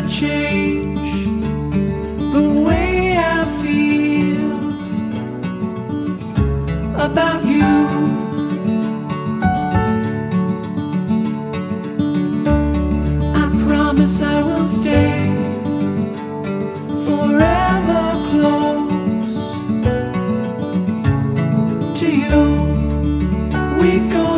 change the way I feel about you. I promise I will stay forever close to you. We go